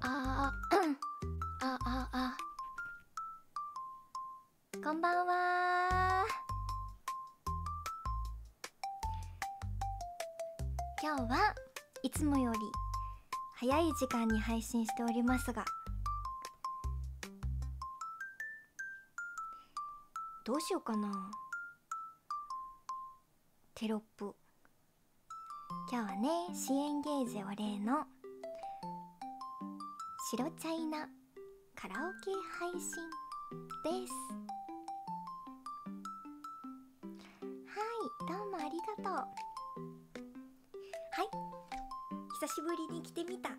あこんばんは。今日はいつもより早い時間に配信しておりますが、どうしようかな。テロップ。今日はね、支援ゲージお礼の白チャイナカラオケ配信です。はい、どうもありがとう。はい、久しぶりに来てみた。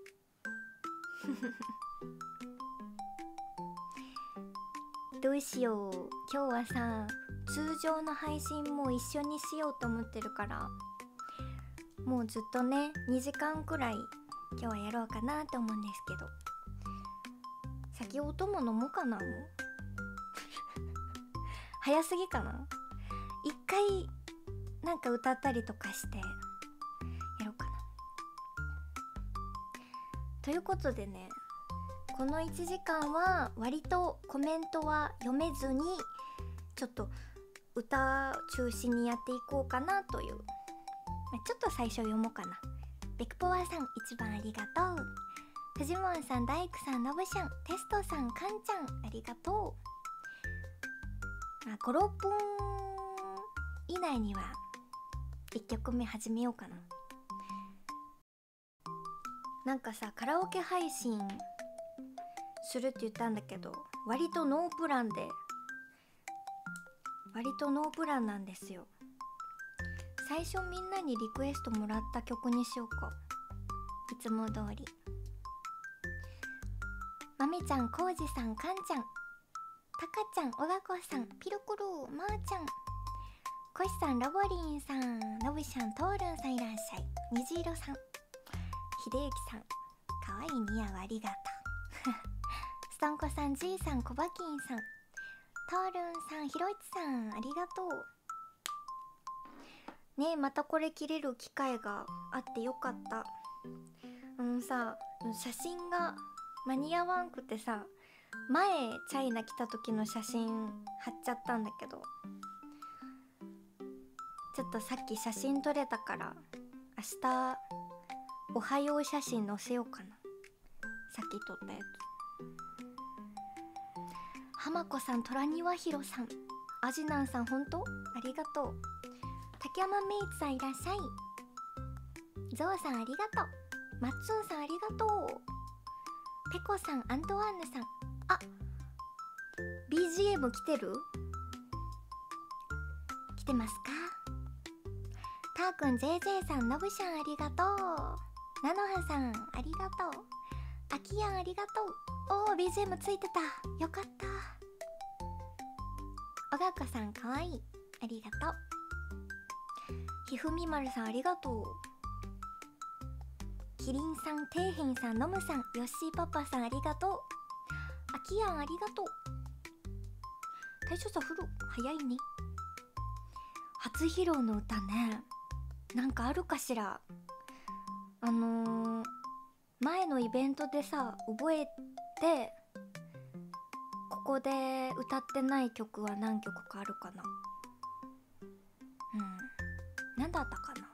どうしよう。今日はさ、通常の配信も一緒にしようと思ってるから、もうずっとね、2時間くらい今日はやろうかなと思うんですけど、先お供飲もうかな。もう早すぎかな。一回なんか歌ったりとかしてやろうかな。ということでね、この1時間は割とコメントは読めずに、ちょっと歌中心にやっていこうかなという。ちょっと最初読もうかな。ベクポワさん一番ありがとう。フジモンさん、大工さん、ノブシャン、テストさん、カンちゃんありがとう。5、6分以内には1曲目始めようかな。なんかさ、カラオケ配信するって言ったんだけど、割とノープランなんですよ。最初みんなにリクエストもらった曲にしようか。いつも通り。まめちゃん、こうじさん、かんちゃん、たかちゃん、おがこさん、ピロクルー、まーちゃん、こしさん、ラボリンさん、のぶしゃん、とーるんさんいらっしゃい。にじいろさん、ひでゆきさん、かわいい似合うありがとう。ストンコさん、じいさん、こばきんさん、とーるんさん、ひろいちさんありがとう。ねえ、またこれ切れる機会があってよかった。さ、写真が間に合わんくてさ、前チャイナ来た時の写真貼っちゃったんだけど、ちょっとさっき写真撮れたから明日おはよう写真載せようかな。さっき撮ったやつ。浜子さん、虎庭ひろさん、アジナンさん、ほんとありがとう。竹山メイツさんいらっしゃい。ゾウさんありがとう。マッツンさんありがとう。ペコさん、アントワーヌさん、あ、 BGM 来てる？来てますか？たーくん、 JJ さん、のぶしゃんありがとう。なのはさんありがとう。あきやんありがとう。おー、 BGM ついてた、よかった。おがこさんかわいい、ありがとう。ひふみまるさんありがとう。キリンさん、ていへんさん、のむさん、よっしーパパさんありがとう。あきやんありがとう。大将さん風呂早いね。初披露の歌ね、なんかあるかしら。前のイベントでさ、覚えて、ここで歌ってない曲は何曲かあるかな。なんだったかな。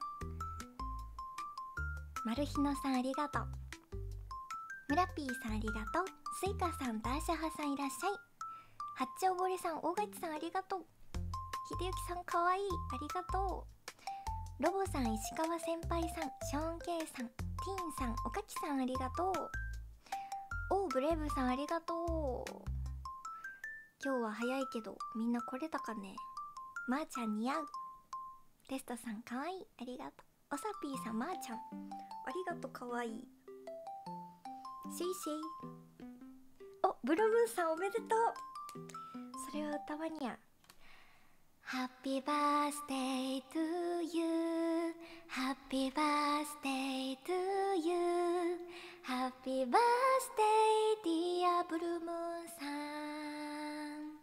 マルヒノさんありがとう。ムラピーさんありがとう。スイカさん、ダーシャハさんいらっしゃい。ハッチおぼりさん、大勝さんありがとう。ひでゆきさんかわいい、ありがとう。ロボさん、石川先輩さん、ショーンケイさん、ティーンさん、おかきさんありがとう。おー、ブレイブさんありがとう。今日は早いけどみんな来れたかね。まーちゃん似合う。テストさんかわいい、ありがとう。おさぴーさん、まーちゃんありがとう、かわいい。シェイシェイ。お、ブルームーンさんおめでとう。それは歌わにゃ。Happy birthday to you, Happy birthday to you, Happy birthday dear ブルームーンさん、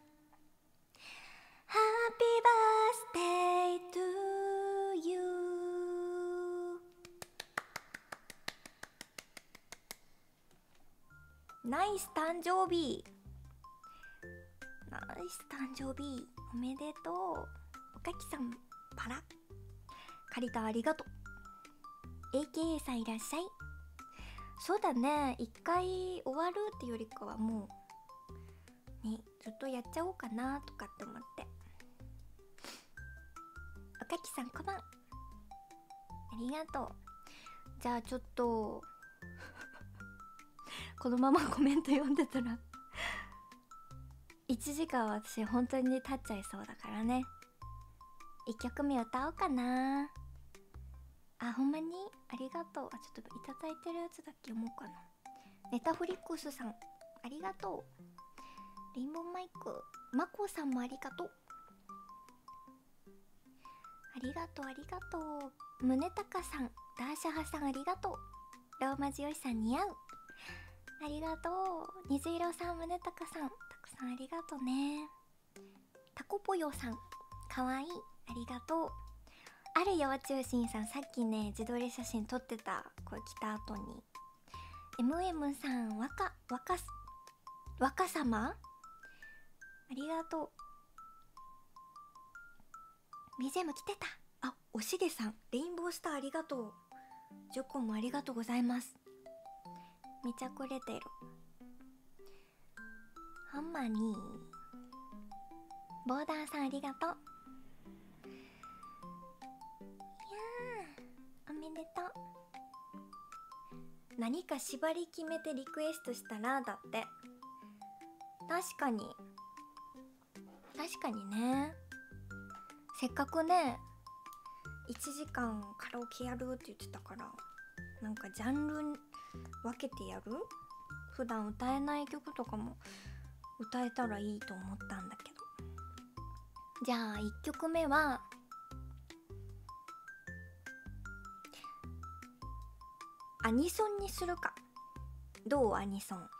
Happy birthday to you。 ナイス誕生日、ナイス誕生日おめでとう。おかきさんパラカリタありがとう。 AKA さんいらっしゃい。そうだね、一回終わるってよりかはもうね、ずっとやっちゃおうかなとかって思って。おかきさんこんばんありがとう。じゃあちょっとこのままコメント読んでたら1時間は私本当に経っちゃいそうだからね。1曲目歌おうかな。あ、ほんまにありがとう。あ、ちょっといただいてるやつだけ読もうかな。ネタフリックスさんありがとう。レインボーマイクマコさんもありがとう。ありがとうありがとう。宗隆さん、ダーシャハさんありがとう。ローマ字よしさん似合うありがとう。水色さん、宗隆さんたくさんありがとうね。タコポヨさんかわいいありがとう。あるよ中心さん、さっきね自撮り写真撮ってた。これ来た後に MM さん、若様ありがとう。BGM 来てた。あ、おしげさん、レインボースターありがとう。ジョコもありがとうございます。めちゃくれてる。ハンマーにボーダーさんありがとう。いやーおめでとう。何か縛り決めてリクエストしたらだって。確かにね。せっかくね1時間カラオケやるって言ってたから、なんかジャンル分けてやる。普段歌えない曲とかも歌えたらいいと思ったんだけど。じゃあ1曲目はアニソンにするか。どう？アニソン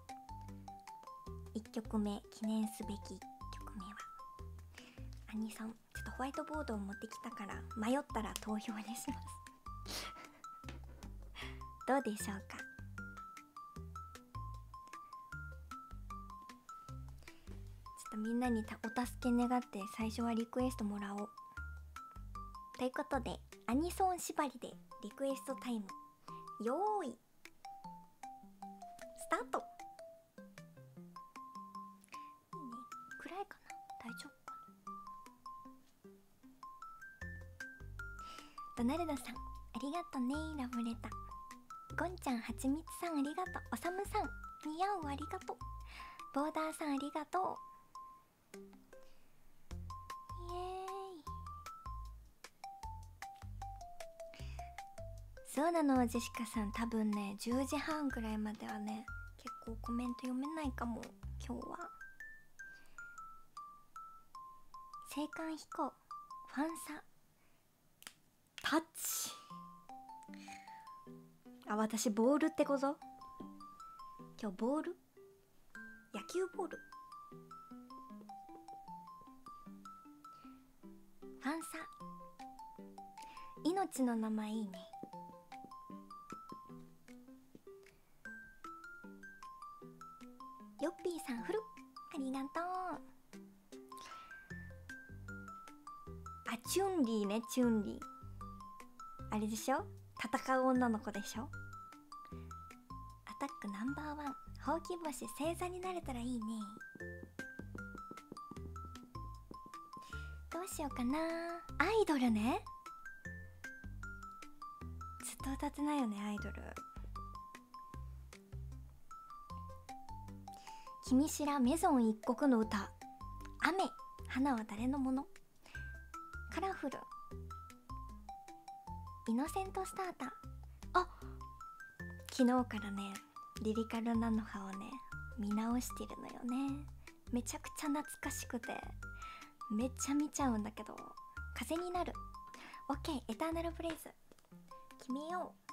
1曲目、記念すべき1曲目はアニソン。ちょっとホワイトボードを持ってきたから迷ったら投票にしますどうでしょうか。ちょっとみんなにお助け願って最初はリクエストもらおうということで、アニソン縛りでリクエストタイム。よーいスタート。いいね。暗いかな、大丈夫かな。ドナルドさんありがとね。ラブレタゴンちゃん、はちみつさんありがとう。おさむさん、似合うありがとう。ボーダーさんありがとう。イエーイ。そうなの、ジェシカさん、多分ね10時半ぐらいまではね結構コメント読めないかも。今日は青函飛行、ファンサ、タッチ。あ、私ボールってこと？今日ボール？野球ボール？ファンサ、命の名前いいね。ヨッピーさん、フルありがとう。あ、チュンリーね、チュンリーあれでしょ、戦う女の子でしょ。アタックナンバーワン、ほうき星星座になれたらいいね。どうしようかな。アイドルね、ずっと歌ってないよねアイドル。君知らメゾン一国の歌、雨、花は誰のもの、カラフル、イノセントスターター。あ、昨日からねリリカルなのはをね見直してるのよね。めちゃくちゃ懐かしくてめっちゃ見ちゃうんだけど。風になる、 OK、 エターナルブレイズ決めよう。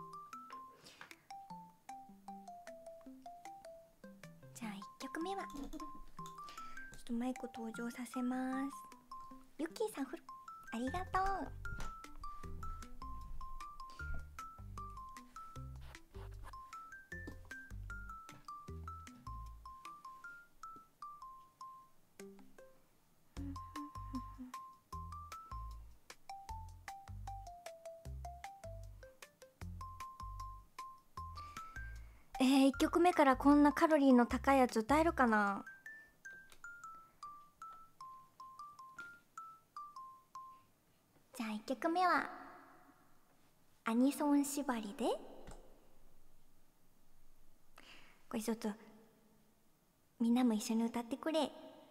じゃあ1曲目はちょっとマイク登場させます。ユッキーさん、フルありがとう。 1曲目からこんなカロリーの高いやつ歌えるかな。じゃあ1曲目はアニソン縛りで、これちょっとみんなも一緒に歌ってくれ。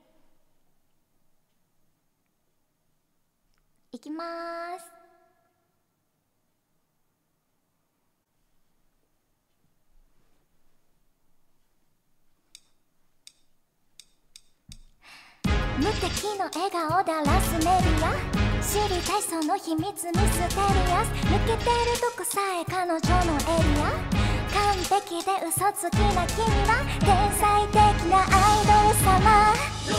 いきまーす。無敵の笑顔だらすメディア、知りたいその秘密ミステリアス、抜けてるとこさえ彼女のエリア、完璧で嘘つきな君は天才的なアイドル様。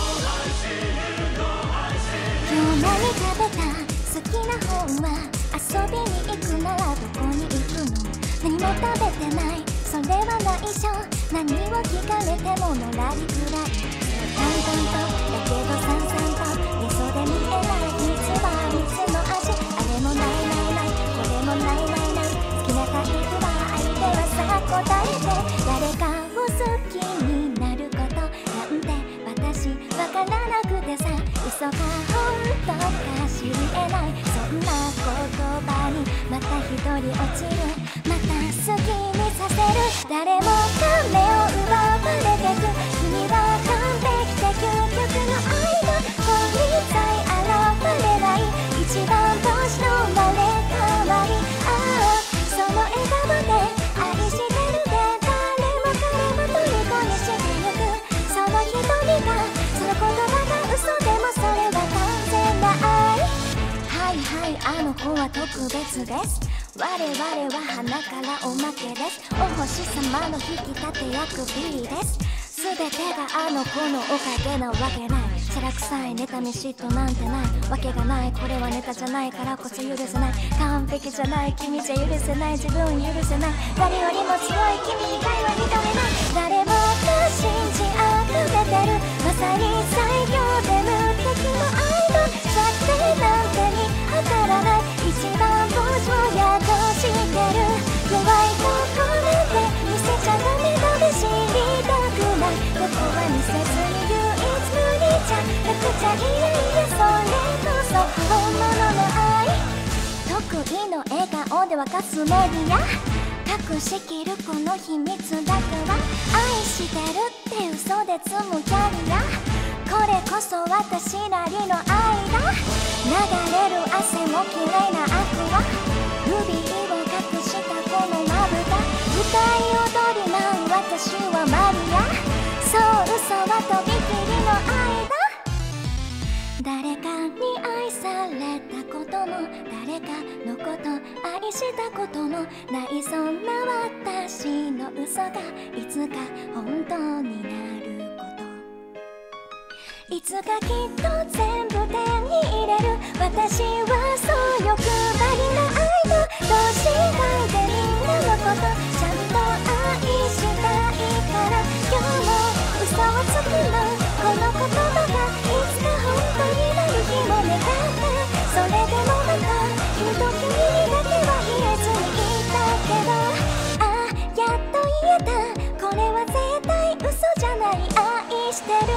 今日何食べた？好きな本は？遊びに行くならどこに行くの？何も食べてない、それは内緒。何を聞かれてものらりくらい、淡々とだけどさんさんとよそで見えない秘密は水の味。あれもないないない、これもないないない、好きなタイプは相手はさ答えて、誰かを好きになることなんて私わからなくてさ、嘘か本当か知り得ない、そんな言葉にまた一人落ちる、また好きにさせる、誰も目を奪われてく、君は完璧で究極の愛の本人さえ現れない、一番星の生まれ変わり、ああその笑顔で愛してるで、誰も彼も虜にしてゆく、その瞳がその言葉が嘘でもそれは完全な愛。はいはい、あの子は特別です、我々は花からおまけです、お星様の引き立て役 B です、全てがあの子のおかげなわけない、しゃらくさい妬み嫉妬なんてないわけがない、これはネタじゃないからこそ許せない、完璧じゃない君じゃ許せない、自分許せない、誰よりも強い君以外は認めない、誰もが信じあぐれてる、まさに最強で無敵の愛の弱点なんて見当たらない、一番僕をやっとしてる、弱いとこなんて見せちゃダメだめ、知りたくない、ここは見せずに唯一無二じゃなくちゃいやいや、それこそ本物の愛、得意の笑顔で沸かすメディア、隠しきるこの秘密だけは愛してるって嘘で積むキャリア、これこそ私なりの愛だ、流れる汗も綺麗なアクア、ルビーを隠したこのまぶた、歌い踊り舞う私はマリア、そう嘘はとびきりの愛だ、誰かに愛されたことも誰かのこと愛したこともない、そんな私の嘘がいつか本当になること、いつかきっと全部手に入れる、私はそう欲張りな愛の同志会でみんなのことちゃんと愛したいから、今日も嘘をつくのこの言葉がいつか本当になる日も願って、それでもまた言うと君にだけは言えずにいたけど、ああやっと言えた、これは絶対嘘じゃない、愛してる。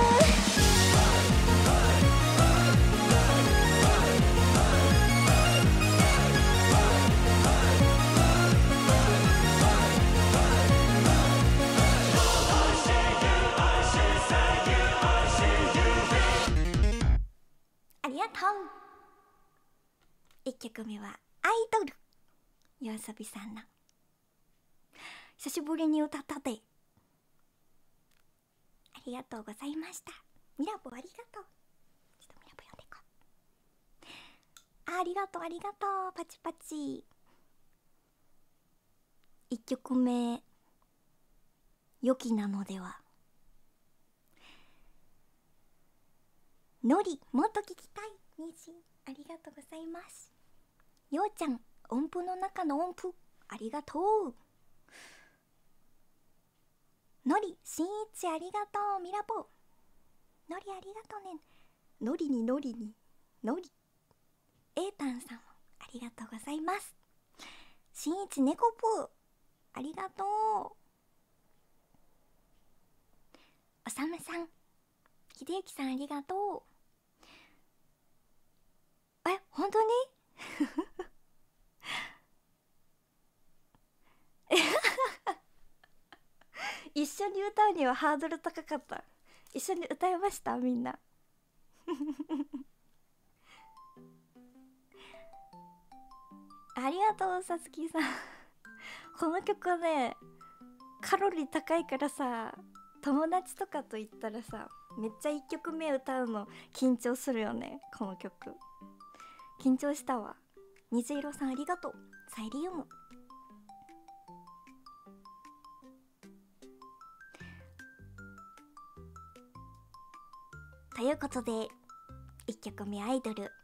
ありがとう。1曲目はアイドル、YOASOBIさんの久しぶりに歌ったで、ありがとうございました。ミラボありがとう。ちょっとミラボ読んでいこう。ありがとうありがとう、パチパチ。1曲目良きなのでは、のりもっと聞きたい、にじありがとうございます。ようちゃん音符の中の音符ありがとう。のりしんいちありがとう。ミラボのりありがとうね。のりにのりにのり、えいたんさんもありがとうございます。しんいちねこぷありがとう。 おさむさん、ひでゆきさんありがとう。本当に一緒に歌うにはハードル高かった。一緒に歌いましたみんな。ありがとうさつきさん。この曲はねカロリー高いからさ、友達とかと言ったらさめっちゃ1曲目歌うの緊張するよね。この曲緊張したわ。虹色さんありがとう。サイリウムということで1曲目アイドル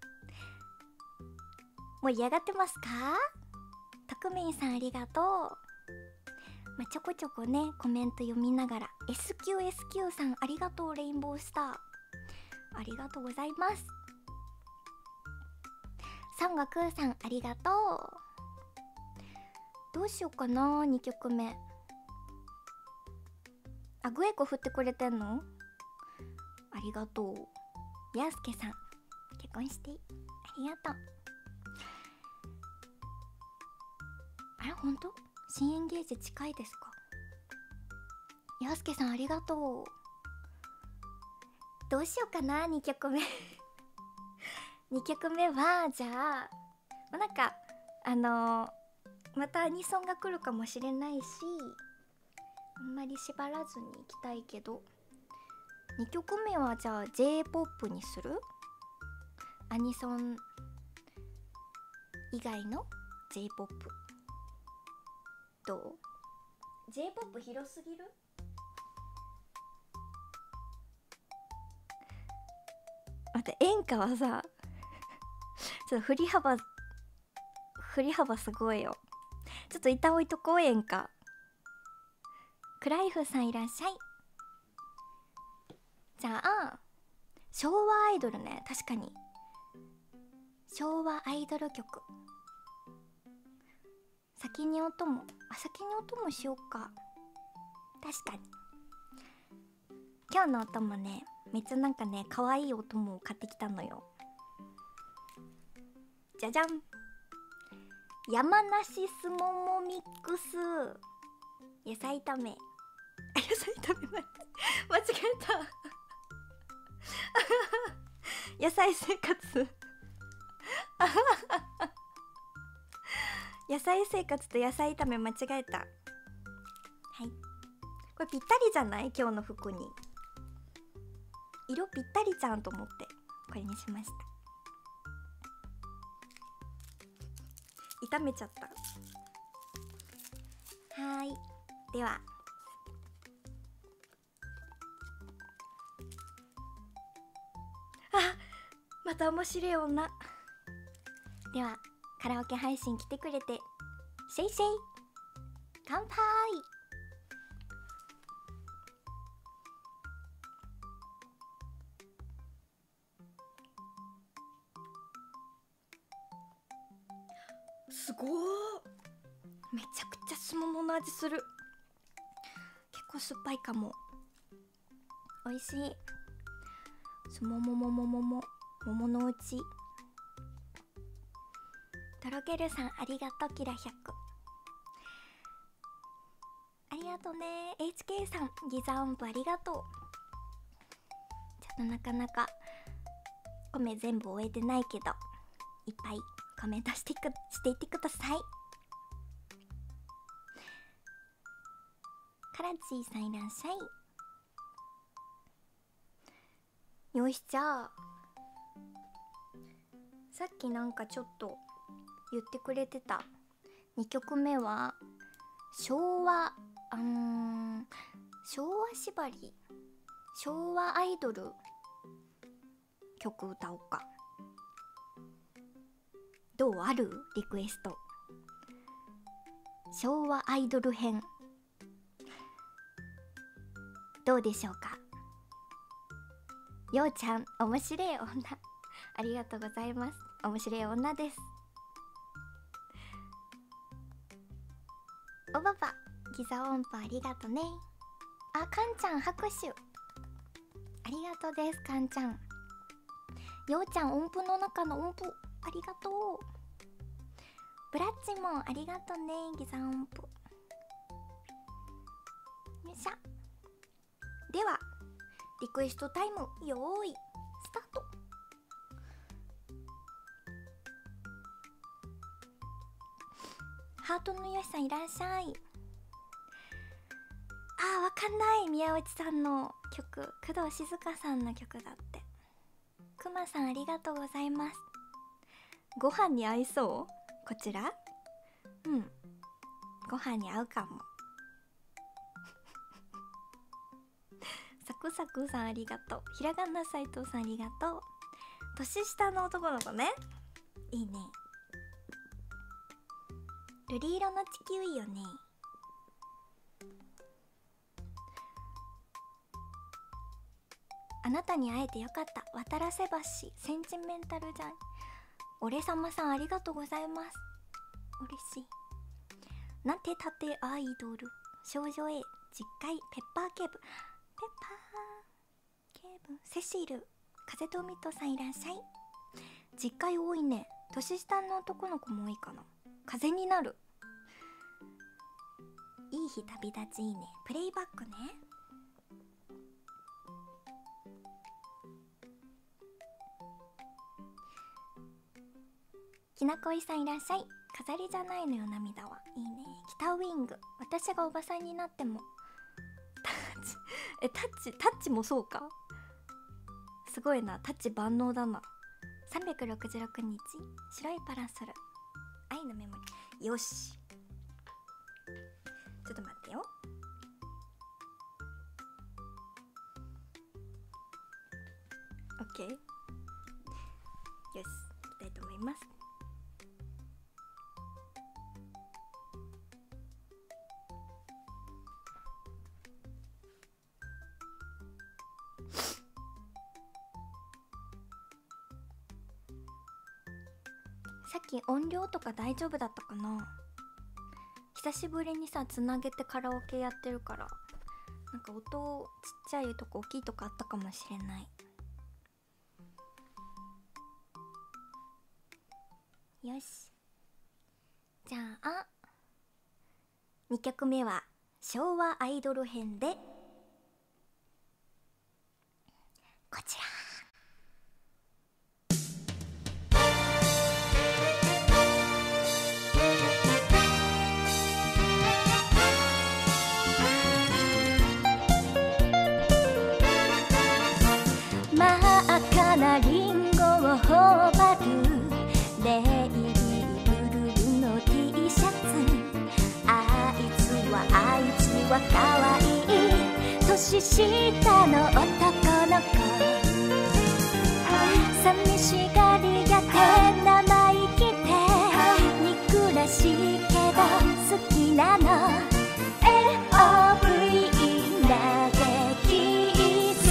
盛り上がってますか？たくみんさんありがとう。ちょこちょこねコメント読みながら SQSQ さんありがとう。レインボースターありがとうございます。サンガクーさんありがとう。どうしようかな。2曲目グエコ振ってくれてんのありがとう。やすけさん結婚してありがとう。あれほんと新エンゲージ近いですか？やすけさんありがとう。どうしようかな2曲目2曲目はじゃあなんかまたアニソンが来るかもしれないしあんまり縛らずにいきたいけど、2曲目はじゃあ J-POP にする？アニソン以外の J-POP どう？ J-POP 広すぎる？待って演歌はさちょっと振り幅すごいよ。ちょっと板置いとこう。演歌クライフさんいらっしゃい。じゃあ昭和アイドルね。確かに昭和アイドル曲先に音もしようか。確かに今日の音もねめっちゃなんかね可愛い音も買ってきたのよ。じゃじゃん、山梨すももミックス野菜炒め間違えた野菜生活野菜生活と野菜炒め間違えた。はい、これぴったりじゃない？今日の服に色ぴったりじゃんと思ってこれにしました。炒めちゃった。はい、ではまた面白い女。ではカラオケ配信来てくれてシェイシェイ乾杯。すごー、めちゃくちゃすももの味する。結構酸っぱいかも。おいしい。すもももももも桃のうち。とろけるさんありがとう。キラ100ありがとうね。 HK さんギザ音符ありがとう。ちょっとなかなか米全部終えてないけどいっぱいコメントしていってください。カラチーさんいらっしゃい。よし、じゃあさっきなんかちょっと言ってくれてた2曲目は昭和縛り昭和アイドル曲歌おうか。どう？ある？リクエスト。昭和アイドル編どうでしょうか。ようちゃん面白い女ありがとうございます。面白い女です。おばばギザ音符ありがとね。 あ、かんちゃん拍手ありがとうです。かんちゃん、ようちゃん音符の中の音符ありがとう。ブラッチもありがとうね。ギザ音符よっしゃ。ではリクエストタイムよーいスタート。ハートのよしさんいらっしゃい。あー、わかんない。宮内さんの曲、工藤静香さんの曲だって。くまさんありがとうございます。ご飯に合いそう、こちら。うん、ご飯に合うかも。サクサクさんありがとう。ひらがな斉藤さんありがとう。年下の男の子ね、いいね。瑠璃色の地球いいよね。あなたに会えてよかった。渡良瀬橋センチメンタルジャーニー。俺様さんありがとうございます。嬉しい。なんてたてアイドル少女 A 実会ペッパー警部、ペッパー警部、セシル、風と海とさんいらっしゃい。実会多いね。年下の男の子も多いかな。風になる、いい日旅立ちいいね。プレイバックね。きなこいさんいらっしゃい。飾りじゃないのよ涙は、いいね。北ウィング、私がおばさんになってもタッチもそうか。すごいな、タッチ万能だな。366日白いパラソル、愛のメモリ。よし、ちょっと待ってよ。オッケー、よし、いきたいと思います。さっき音量とか大丈夫だったかな。久しぶりにさ、つなげてカラオケやってるから、なんか音ちっちゃいとか大きいとかあったかもしれない。よし、じゃあ2曲目は昭和アイドル編でこちら。真っ赤なリンゴを頬張るレイビーブルーの T シャツ。あいつは可愛い年下の男の子。寂しがり屋で生意気で憎らしいけど好きなの。 LOVE なでキス。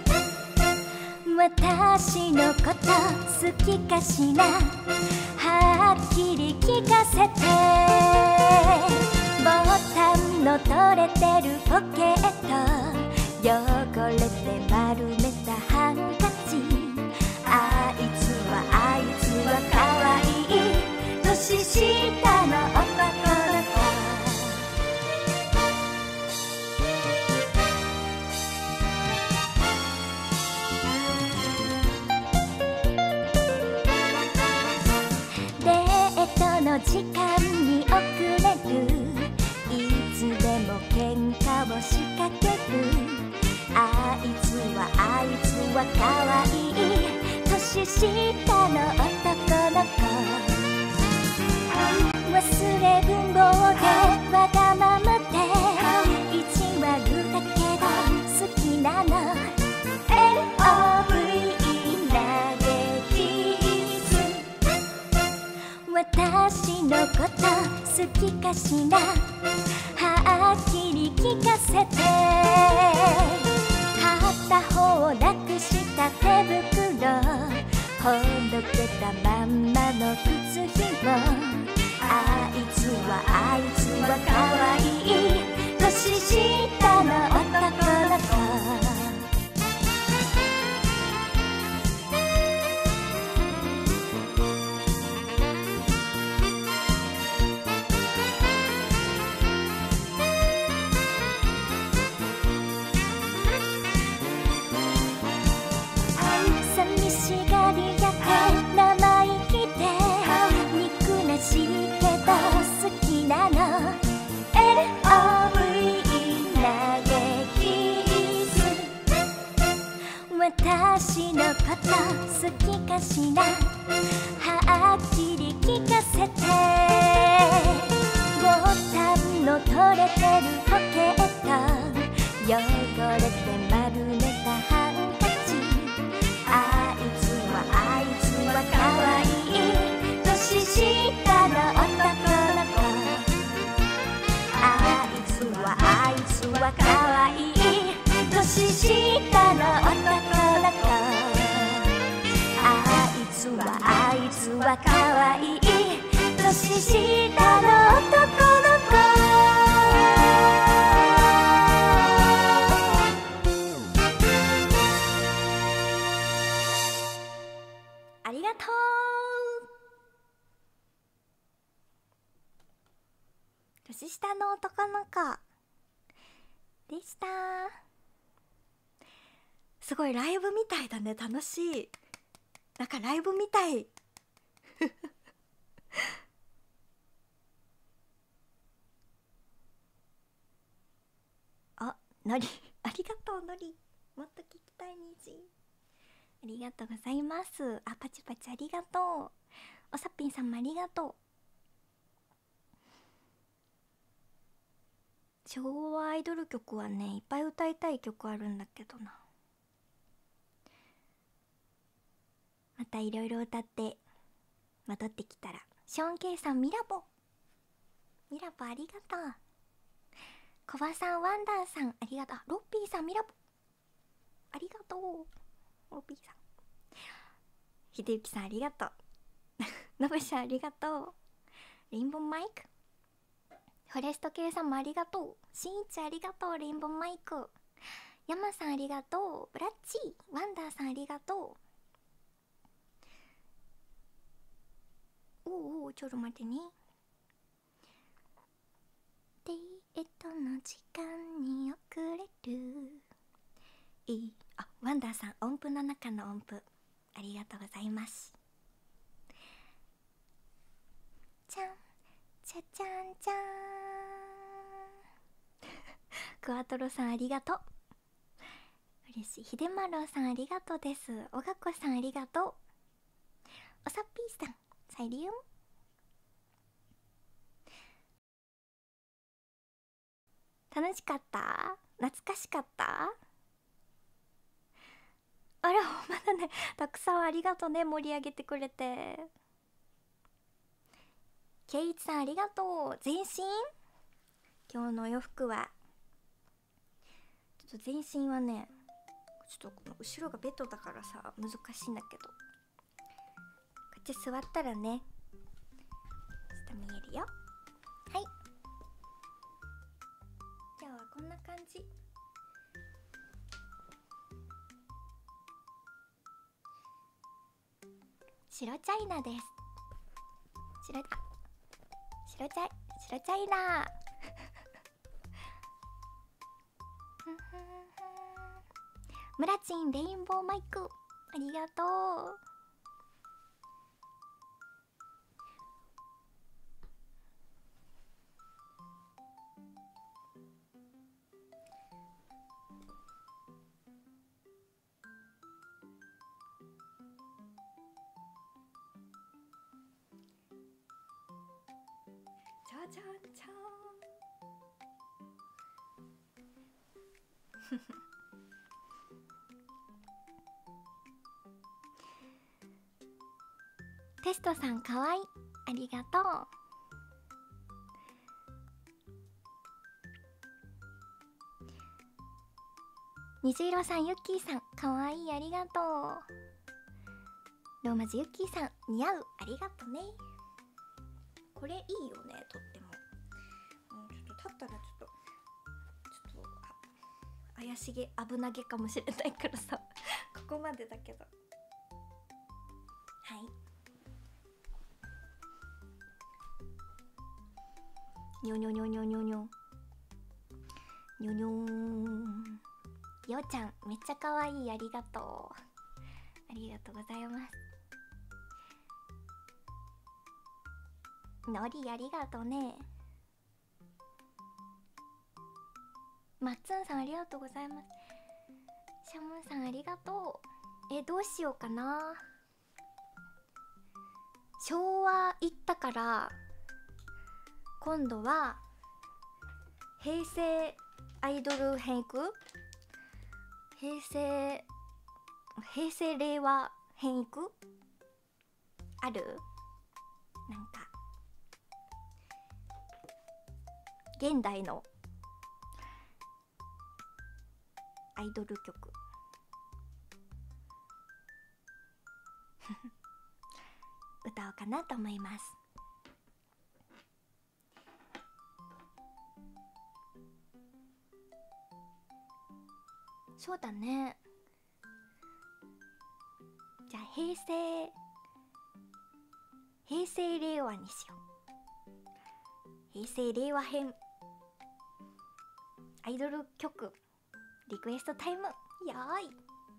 私のこと好きかしら、はっきり聞かせて。ボタンの取れてるポケット、汚れて丸めたハンカチ。あいつは可愛い年下の男の子。の時間に遅れる、いつでも喧嘩を仕掛ける。あいつは可愛い年下の男の子。忘れん坊でわがままで意地悪だけど好きなの。 LOVE なでキス。私のこと好きかしら、はっきり聞かせて。片方なくした手袋、ほどけたまんまの靴ひも。あいつは可愛い年下の男た好きかしら、はっきり聞かせて。ボタンの取れてる時計と汚れて丸めたハンカチ、あいつは可愛い年下の男の子、あいつは可愛い年下の男の子、あいつは可愛い年下の男の子。ありがとう。年下の男の子でした。すごいライブみたいだね。楽しい。なんかライブみたいあ、のりありがとう。のりもっと聞きたい。にじありがとうございます。あ、パチパチありがとう。おさっぴんさんもありがとう。昭和アイドル曲はねいっぱい歌いたい曲あるんだけどな。またいろいろ歌って戻ってきたら。ショーン・ケイさん、ミラボありがとう。コバさん、ワンダーさんありがとう。ロッピーさん、ミラボありがとう。ロッピーさん、ひでゆきさんありがとうのぶしゃんありがとう。レインボーマイク、フォレスト系さんもありがとう。しんいちありがとう。レインボーマイク、ヤマさんありがとう。ブラッチー、ワンダーさんありがとう。おうちょっと待ってね。デートの時間に遅れる。あ、ワンダーさん、音符の中の音符ありがとうございます。じゃんじゃじゃんじゃーんクワトロさんありがとう。嬉しい。ひでまろうさんありがとうです。おがこさんありがとう。おさっぴーさんサイリウム、楽しかった？懐かしかった？あら、まだね、たくさんありがとうね、盛り上げてくれて。ケイイチさんありがとう。全身？今日のお洋服はちょっと全身はね、ちょっとこの後ろがベッドだからさ難しいんだけど、こっち座ったらねちょっと見えるよ。はい、今日はこんな感じ。白チャイナです。白チャイナムラチン、レインボーマイクありがとう。じゃじゃんじゃんテストさんかわいい、ありがとう。虹色さん、ユッキーさんかわいい、ありがとう。ローマ字ユッキーさん似合う、ありがとね。これいいよね、とっても。ちょっと立ったらちょっと怪しげ、危なげかもしれないからさここまでだけど。はい、にょにょにょにょにょにょにょにょーん。ようちゃんめっちゃかわいい、ありがとう。ありがとうございます。のりありがとうね。マッツンさんありがとうございます。シャモンさんありがとう。 どうしようかな。昭和行ったから今度は平成アイドル編行く？平成令和編行く？ある？なんか現代のアイドル曲歌おうかなと思います。そうだね。じゃあ平成令和にしよう。平成令和編アイドル曲リクエストタイム、よーい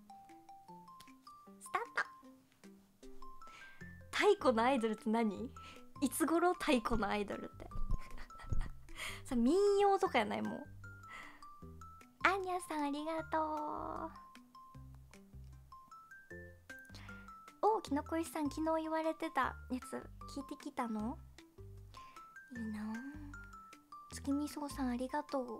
スタート。太古のアイドルって何？いつ頃太古のアイドルってさ、民謡とかやない？もうアンニャさんありがとう。お、きのこ石さん昨日言われてたやつ聞いてきたの？いいな。月見そうさんありがとう。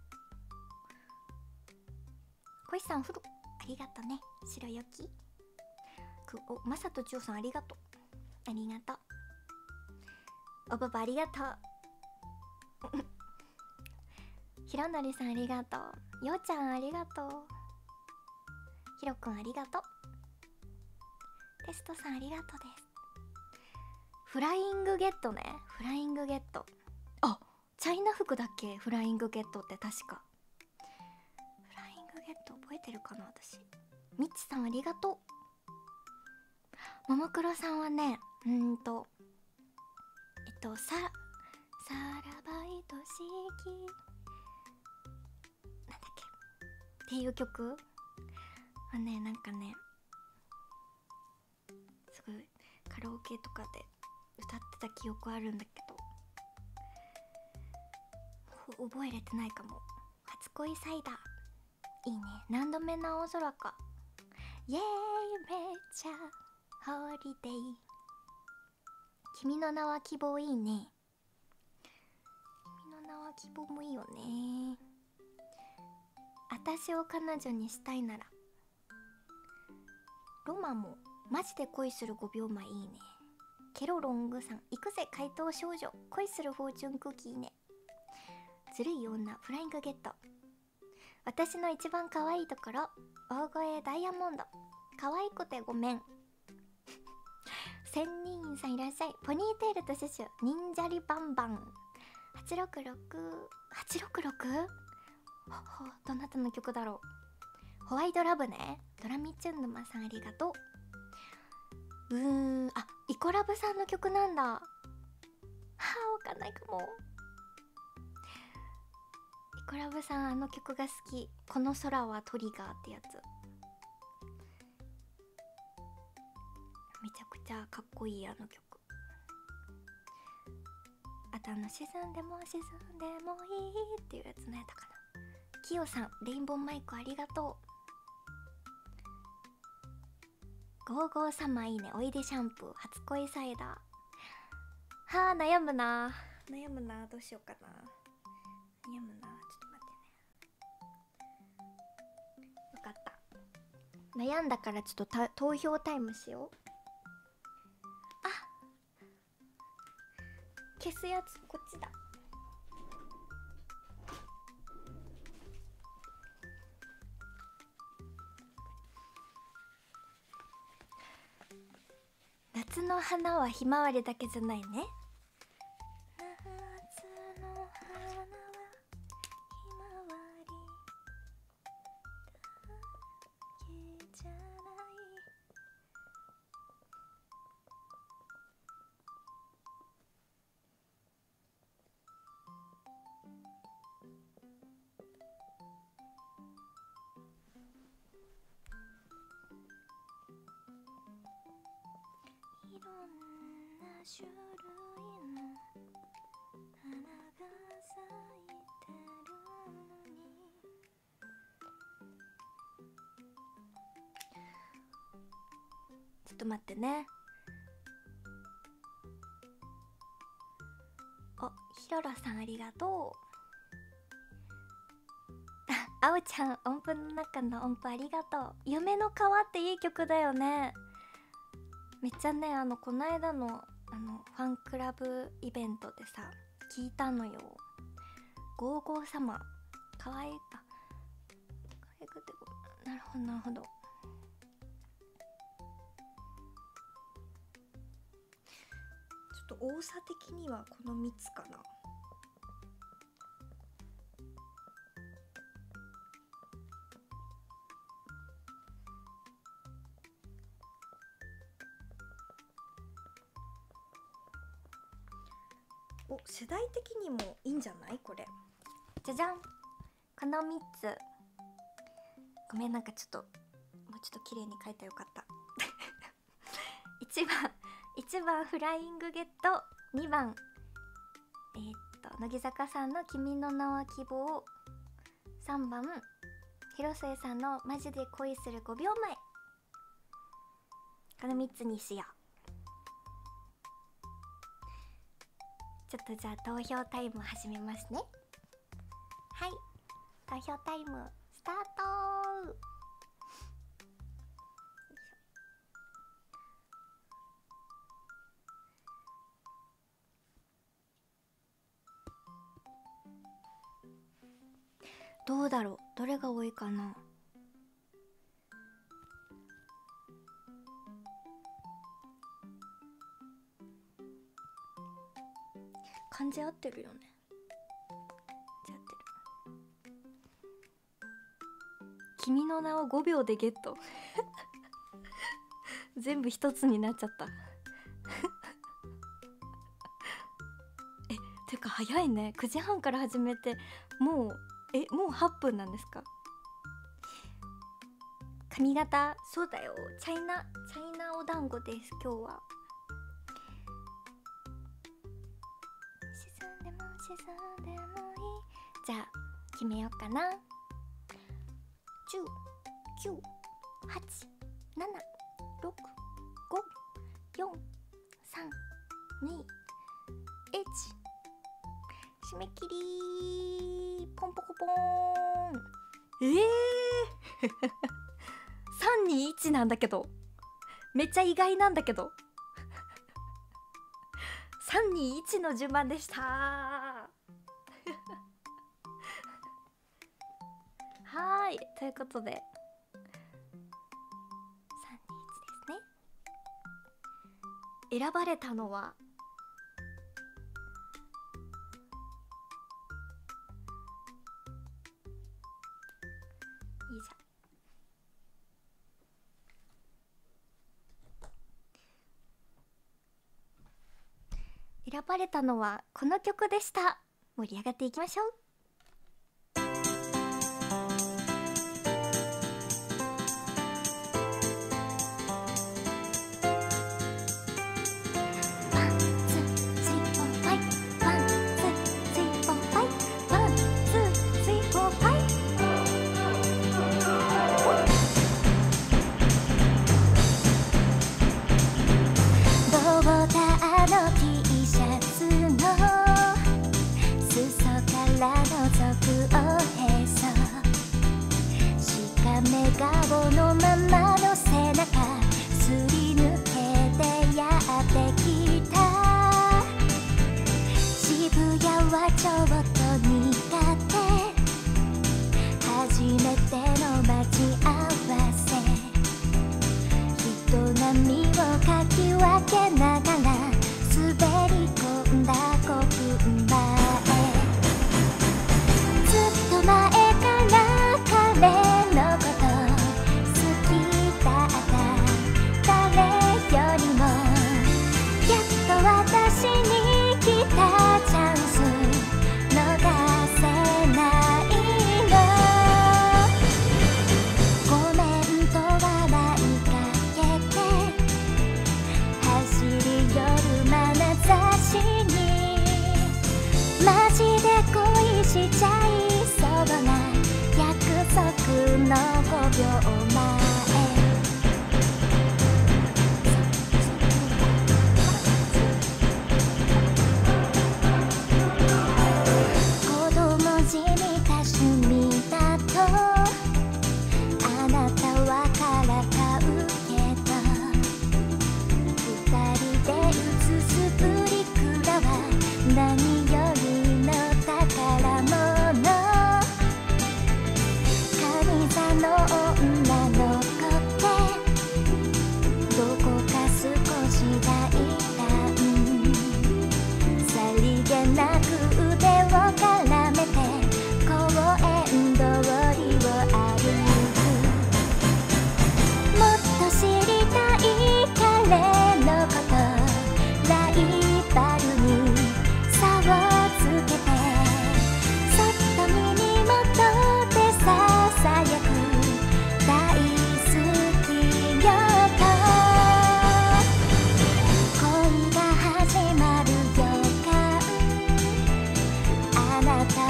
こ石さんフルありがとね。白よきお、まさとちおさんありがとう。ありがとう。おばばありがとうひろのりさんありがとう。ようちゃんありがとう。ひろくんありがとう。テストさんありがとうです。フライングゲットね。フライングゲット、あ、チャイナ服だっけ？フライングゲットって確か。フライングゲット覚えてるかな私。みっちさんありがとう。ももクロさんはね、さらばいとしきなんだっけっていう曲はね、なんかねすごいカラオケとかで歌ってた記憶あるんだけど覚えれてないかも。初恋サイダーいいね。何度目の青空か。イエーイめっちゃホリデー。君の名は希望いいね。君の名は希望もいいよね。私を彼女にしたいならロマもマジで恋する5秒前いいね。ケロロングさん行くぜ怪盗少女恋するフォーチュンクッキーね。ずるい女フライングゲット。私の一番可愛いところ大声ダイヤモンド可愛くてごめん千人さんいらっしゃい。ポニーテールとシュシュ忍者リバンバン866 866どなたの曲だろう。ホワイトラブね。ドラミチュンヌマさんありがとう。あ、イコラブさんの曲なんだ。はあ、わかんないかも。イコラブさんあの曲が好き。この空はトリガーってやつめちゃくちゃかっこいい。あの曲。あと沈んでも沈んでもいいっていうやつのやったかな。キヨさんレインボーマイクありがとう。ゴーゴーサマーいいね。おいでシャンプー初恋サイダー。はあ、悩むなどうしようかな。悩むな。ちょっと待ってね。分かった。悩んだからちょっと投票タイムしよう。あ、消すやつこっちだ。夏の花はひまわりだけじゃないね。夏の花はひまわりだけじゃない。いろんな種類の花が咲いてるのにと待ってね。ひろろさんありがとう。あおちゃん音符の中の音符ありがとう。夢の川っていい曲だよね。めっちゃね、この間のファンクラブイベントでさ聞いたのよ。ゴーゴー様かわいい。可愛くてなるほどなるほど。ちょっと多さ的にはこの3つかな。世代的にもいいんじゃないこれ。じゃじゃん、この3つ。ごめん、なんかちょっともうちょっと綺麗に書いたらよかった1番フライングゲット、2番乃木坂さんの君の名は希望、3番広末さんのマジで恋する5秒前。この3つにしよう。ちょっとじゃあ投票タイム始めますね。はい、投票タイムスタート。どうだろう、どれが多いかな。漢字合ってるよね。合ってる。君の名を5秒でゲット全部一つになっちゃったてか早いね。9時半から始めてもう8分なんですか。髪型、そうだよ、チャイナお団子です。今日は沈んでもいい。じゃあ決めようかな。10、9、8、7、6、5、4、3、2、1。締め切りポンポコポーン。321なんだけど、めっちゃ意外なんだけど321の順番でしたはーい、ということで321ですね。選ばれたのはいいじゃん。選ばれたのはこの曲でした。盛り上がっていきましょう。顔のままの背中すり抜けてやってきた。渋谷はちょっと苦手。初めての待ち合わせ、人波をかき分けながら滑り込んだ5分前。ずっと前から彼のこと私に来たチャンス逃せないの。ごめんと笑いかけて走り寄る眼差しにマジで恋しちゃいそうな約束の5秒前。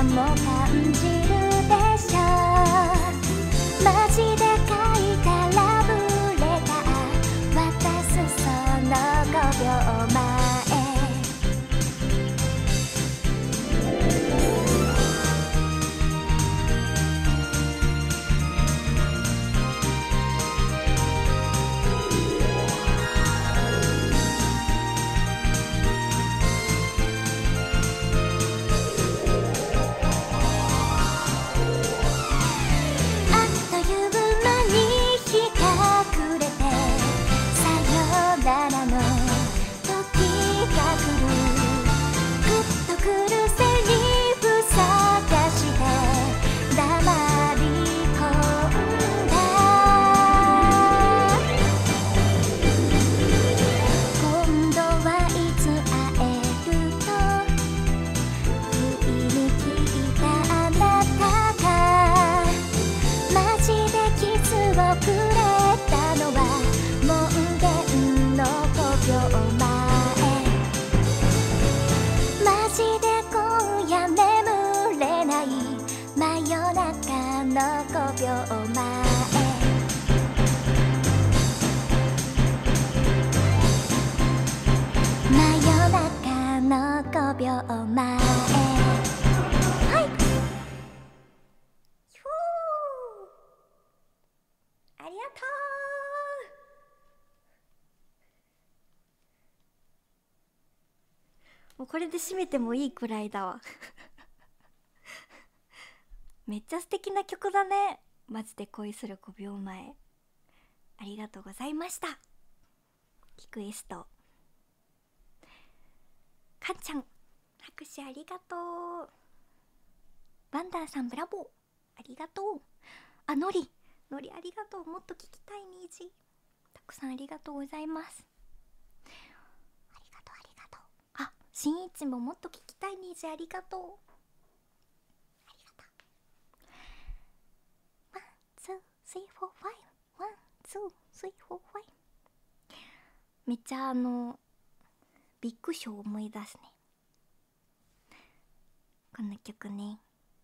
んも感じるでしょう。マジで書いたラブレター渡すその5秒前。5秒前。はい、ありがとう。もうこれで締めてもいいくらいだわめっちゃ素敵な曲だね。マジで恋する5秒前。ありがとうございました。リクエストかんちゃん拍手ありがとう。ワンダーさんブラボーありがとう。あ、のりありがとう。もっと聞きたいニージたくさんありがとうございます。ありがとうありがとう。あ、しんいちももっと聞きたいニージありがとう。ありがとう。ワンツースリーフォーファイブ、ワンツースリーフォーファイブ。めっちゃビッグショー思い出すね、この曲ね。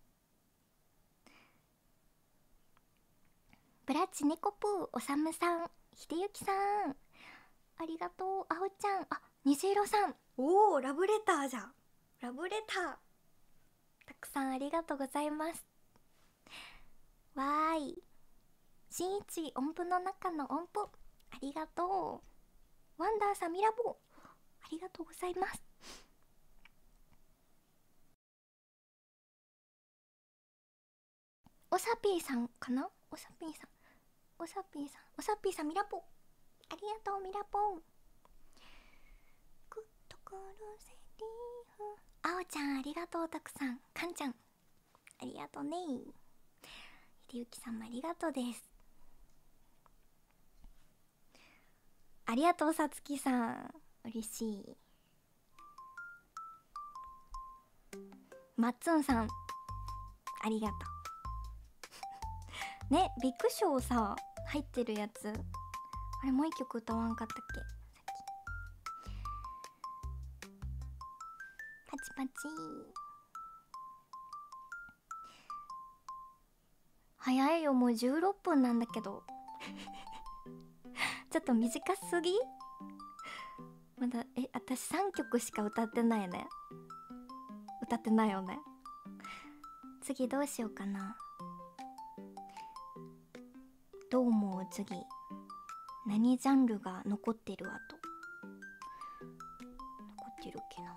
ブラッチネコプー、おさむさん、ひでゆきさんありがとう。あおちゃん、あ、虹色さん、おお、ラブレターじゃん。ラブレターたくさんありがとうございます。わーい、しんいち音符の中の音符ありがとう。ワンダーさんミラボーありがとうございます。おさぴーさんかな。おさぴーさんミラポありがとう。ミラポングッとくるセリフ。あおちゃんありがとう。たくさん。かんちゃんありがとうね。ひでゆきさんもありがとうです。ありがとうさつきさん、嬉しい。まっつんさんありがとうね。ビッグショーさ入ってるやつ、あれもう一曲歌わんかったっけ。パチパチ早いよ、もう16分なんだけどちょっと短すぎ。まだ私3曲しか歌ってないね。歌ってないよね。次どうしようかな。どう思う。次何ジャンルが残ってる。あと残ってるっけな。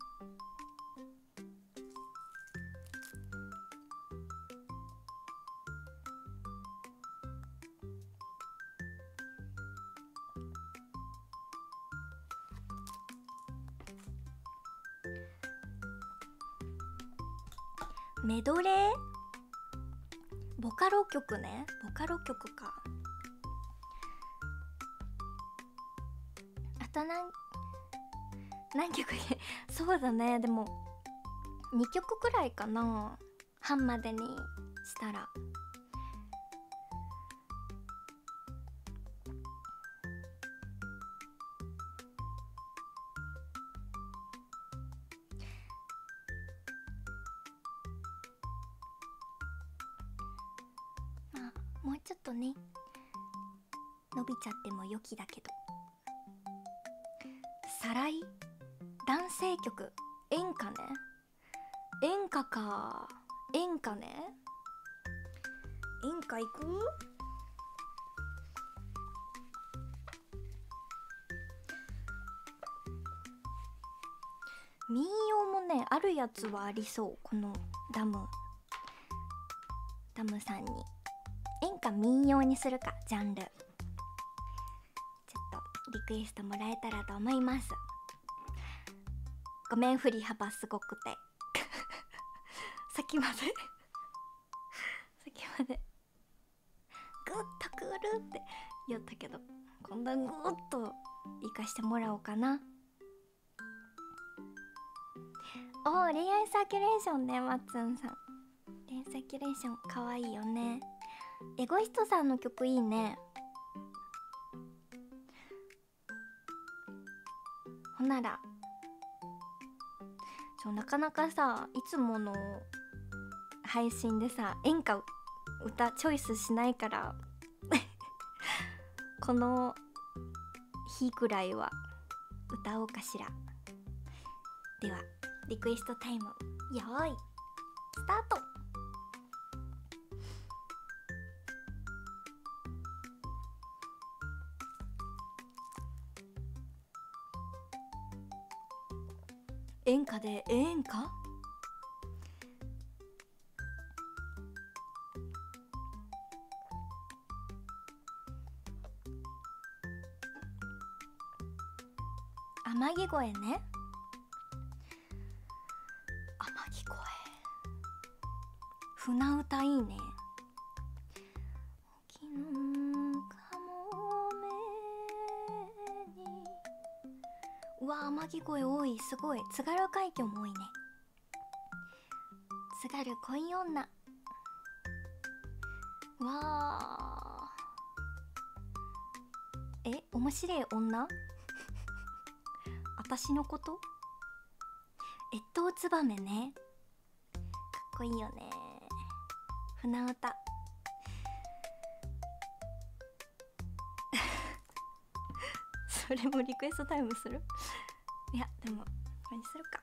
メドレーボカロ曲ね。ボカロ曲か。あと何曲でそうだね。でも2曲くらいかな、半までにしたら。 もうちょっとね伸びちゃっても良きだけど。サライ男性曲演歌ね。演歌か。演歌ね。演歌行く？民謡もねあるやつはありそう。このダムさんに演歌民謡にするか。ジャンルちょっとリクエストもらえたらと思います。ごめん振り幅すごくて先までグッとくるって言ったけど、今度はグッといかしてもらおうかな。恋愛サーキュレーションね。マッツンさん恋愛サーキュレーションかわいいよね。エゴイストさんの曲いいね。ほならなかなかさ、いつもの配信でさ演歌歌チョイスしないからこの日くらいは歌おうかしら。ではリクエストタイムよーいスタート。演歌で演歌？天城越えね。天城越え船歌いいね。沖のかもめに、うわ天城越え多い。すごい。津軽海峡も多いね。津軽恋女。わあ面白い女私のこと？越冬つばめね。かっこいいよね。船歌それもリクエストタイムする？いやでもこれにするか。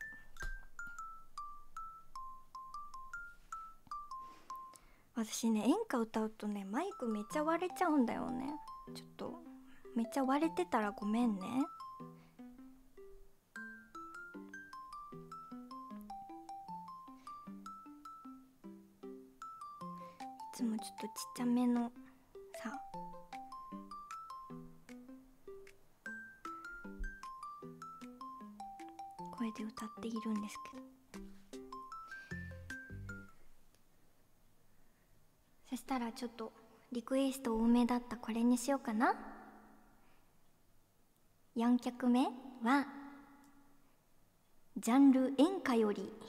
私ね演歌歌うとねマイクめっちゃ割れちゃうんだよね。ちょっとめっちゃ割れてたらごめんね。いつもちょっとちっちゃめのさ声で歌っているんですけど、そしたらちょっとリクエスト多めだったこれにしようかな。4曲目はジャンル演歌より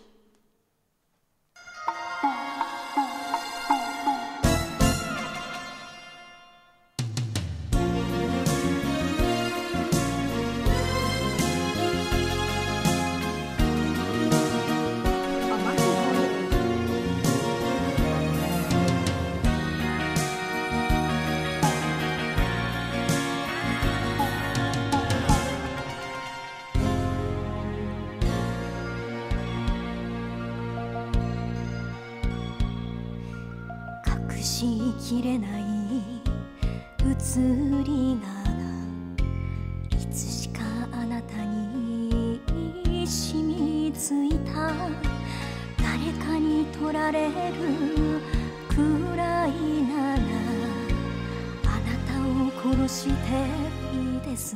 隠しきれない移りがいつしかあなたに染みついた。誰かに取られるくらいならあなたを殺していいですか。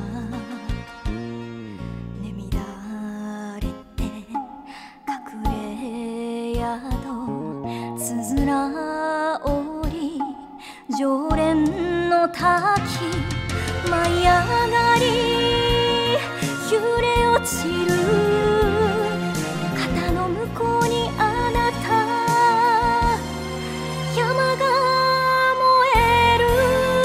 眠られて隠れ宿つづら折り常連の滝舞い上がり揺れ落ちる肩の向こうにあなた山が燃える。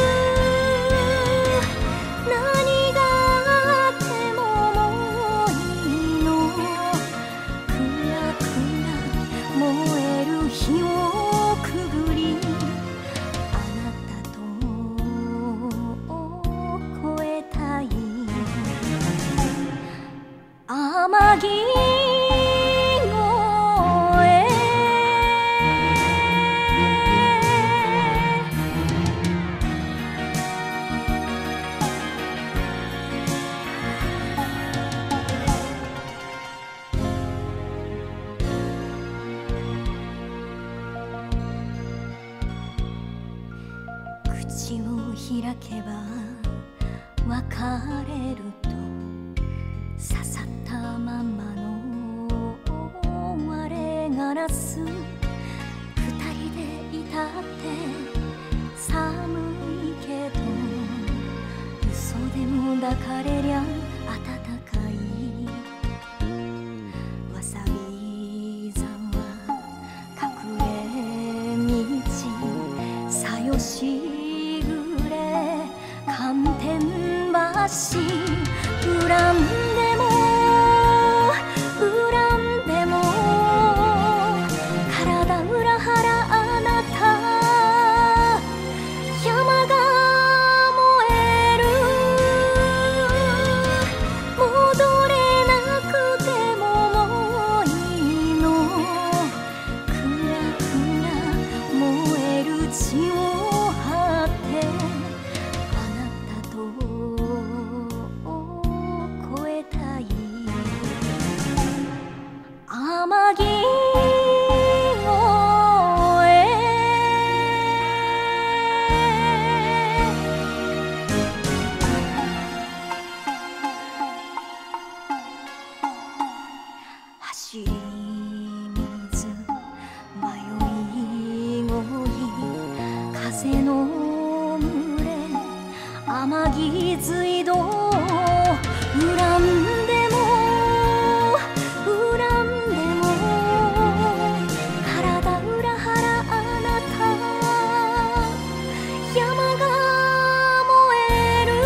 何があってももういいの。くらくら燃える火をくぐりあ開けば別れると刺さったままの割れガラス、二人でいたって寒いけど嘘でも抱かれりゃ暖かい。わさび沢隠れ道さよしぐれ寒天橋、恨んでも恨んでも体裏腹あなた、山が燃える、戻れなくてももういいの、くらくら燃える血を張ってあなたと越えたい。天城走り水迷い声風の群れ天城水道、恨んでも恨んでも体裏腹あなた、山が燃える、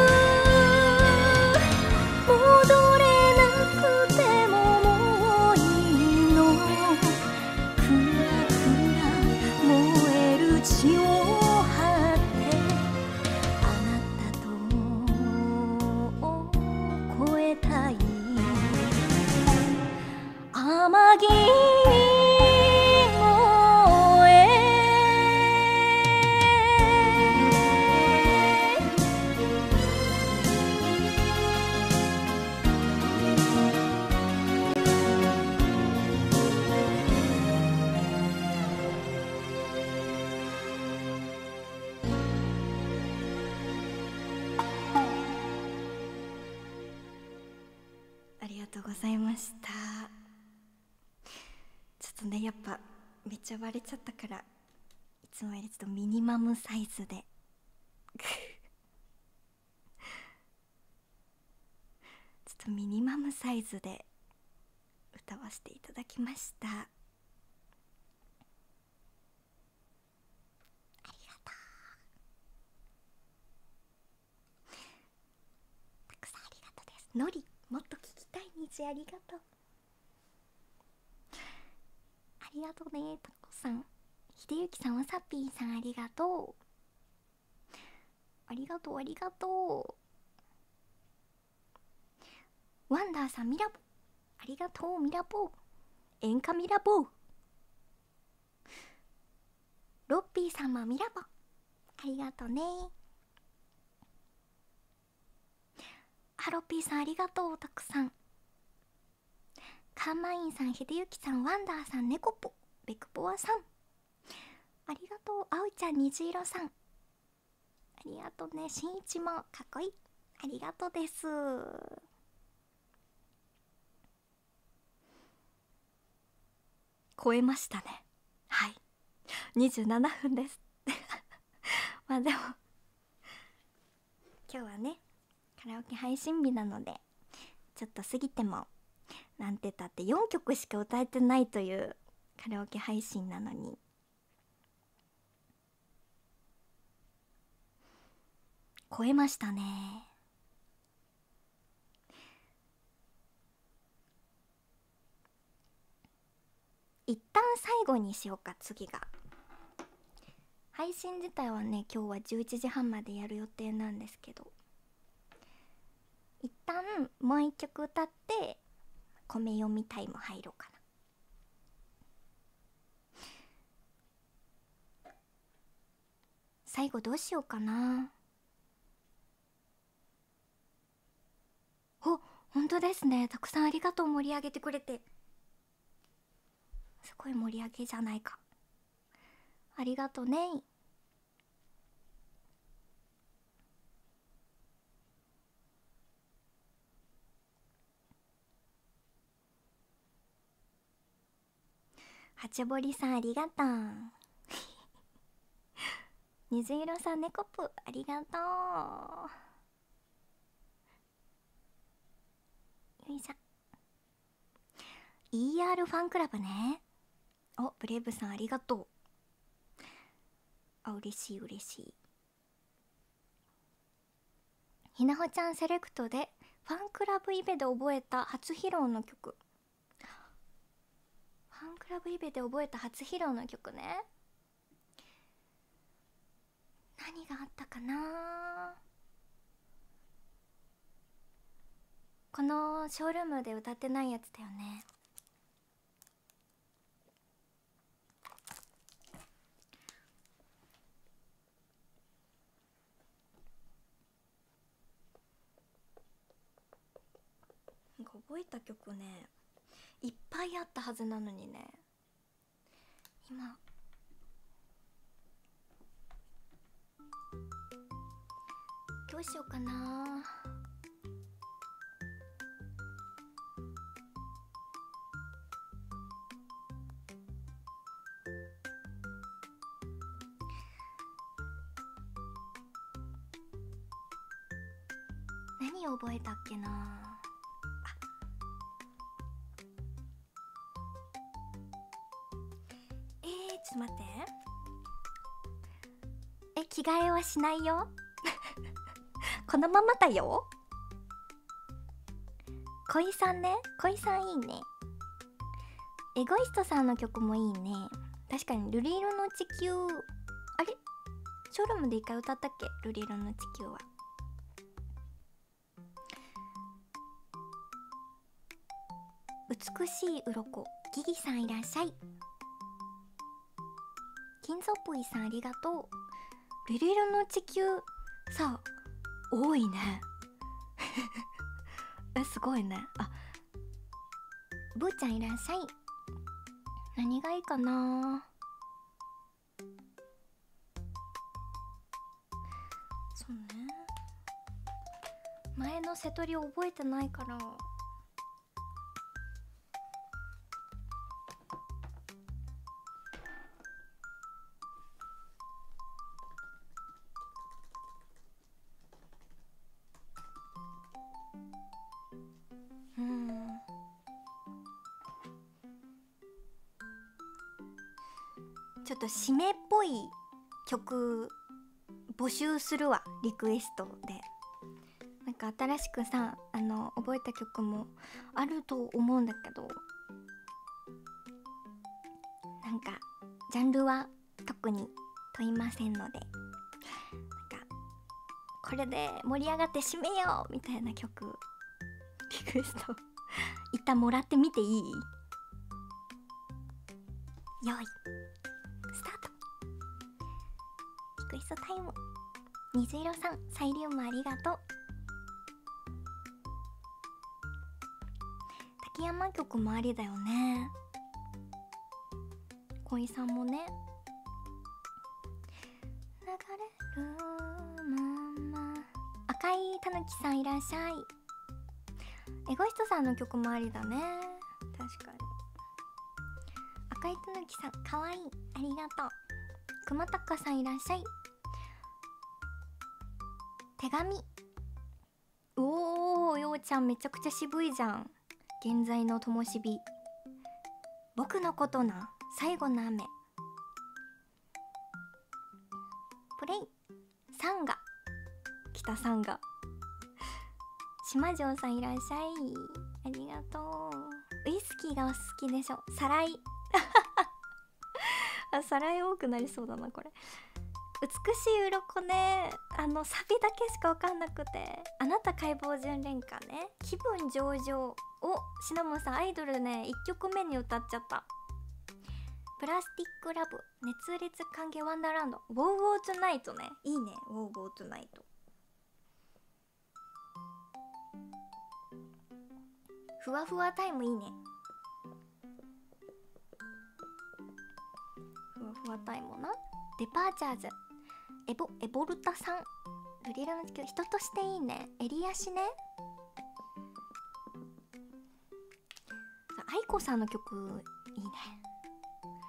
戻れなくてももういいの、くらくら燃える血を張ってあなたと越えたい。天城ありがとうございました。ちょっとねやっぱめっちゃ割れちゃったから、いつもよりちょっとミニマムサイズでちょっとミニマムサイズで歌わせていただきました。ありがとう。たくさんありがとうです。のりもっと聞きたい虹ありがとう。ありがとうね、タコさん。ひでゆきさん、わさぴーさんありがとう。ありがとうありがとう。ワンダーさん、ミラボありがとう。ミラボ演歌ミラボロッピーさんもミラボありがとうね。ハロッピーさんありがとう。たくさん。カンマインさん、ひでゆきさん、ワンダーさん、ネコポベクポワさんありがとう。あおいちゃん、虹色さんありがとうね。しんいちもかっこいいありがとうです。超えましたね。はい、27分ですまあでも今日はねカラオケ配信日なので、ちょっと過ぎてもなんてたって4曲しか歌えてないというカラオケ配信なのに、超えましたね。一旦最後にしようか。次が配信自体はね今日は11時半までやる予定なんですけど、一旦もう一曲歌って米読みタイム入ろうかな。最後どうしようかな。お、本当ですね。たくさんありがとう。盛り上げてくれてすごい盛り上げじゃないか。ありがとうね。 八堀さんありがとう。水色さんネコプありがとう。よいしょ。 ER ファンクラブね。お、ブレイブさんありがとう。あ、嬉しい嬉しい。ひなほちゃんセレクトでファンクラブイベで覚えた初披露の曲。ファンクラブイベで覚えた初披露の曲ね。何があったかな。このショールームで歌ってないやつだよね。なんか覚えた曲ねいっぱいあったはずなのにね、今どうしようかな。何を覚えたっけな。ちょっと待って。着替えはしないよ。このままだよ。恋さんね、恋さんいいね。エゴイストさんの曲もいいね。確かにルリ色の地球、あれショールームで一回歌ったっけ、ルリ色の地球は。美しい鱗ギギさんいらっしゃい。金属ぷいさんありがとう。ルリ色の地球さあ多いね。すごいね。あ、ブーちゃんいらっしゃい。何がいいかな。そうね、前の瀬戸り覚えてないから。ちょっと締めっぽい曲募集するわ、リクエストで。なんか新しくさ、覚えた曲もあると思うんだけど、なんかジャンルは特に問いませんので、なんかこれで盛り上がって締めようみたいな曲リクエスト一旦もらってみていい？よいスタート。リクエストタイム。水色さんサイリウムありがとう。滝山曲もありだよね。恋さんもね。流れるまま。赤いたぬきさんいらっしゃい。エゴイストさんの曲もありだね。確かに。赤いたぬきさんかわいい、ありがとう。熊高さんいらっしゃい。手紙。おー、ようちゃんめちゃくちゃ渋いじゃん。現在のともしび。僕のことな最後の雨。プレイ。サンガ。北サンガ。島城さんいらっしゃい。ありがとう。ウイスキーがお好きでしょ。サライ。あ、サライ多くなりそうだなこれ。美しい鱗ね。サビだけしかわかんなくて。あなた解剖純恋歌ね。気分上々。お、シナモンさんアイドルね1曲目に歌っちゃった。プラスティックラブ、熱烈歓迎ワンダーランド、ウォーウォートゥナイトね。いいね、ウォーウォートゥナイト。ふわふわタイムいいね。ふわふわタイムな。デパーチャーズ、エボルタさん、ルリラの地球、人としていいね。エリアシね。アイコさんの曲いいね。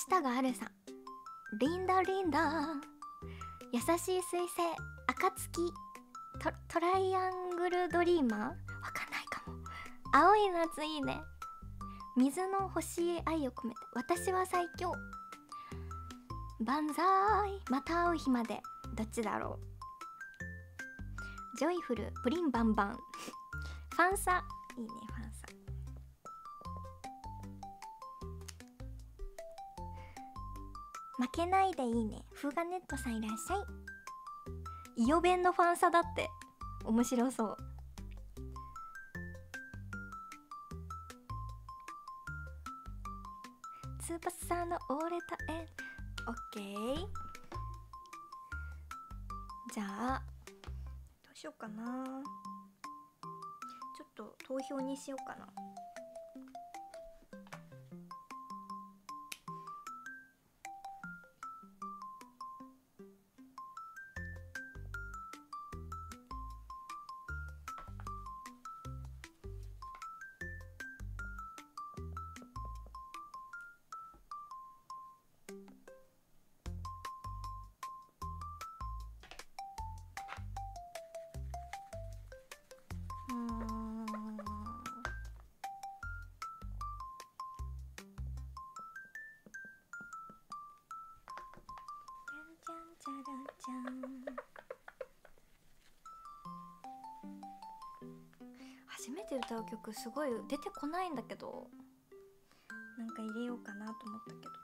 日があるさ。リンダリンダ、優しい彗星、暁、トライアングルドリーマー、わかんないかも。青い夏いいね。水の星へ愛を込めて、私は最強、万歳、また会う日まで。どっちだろう。ジョイフル、プリンバンバンファンサ、いいねファンサ。負けないでいいね。フーガネットさんいらっしゃい。イオ弁のファンサだって。面白そう。ツーパスさんの俺とエン、オッケー。じゃあどうしようかな。ちょっと投票にしようかな。初めて歌う曲すごい出てこないんだけど、なんか入れようかなと思ったけど。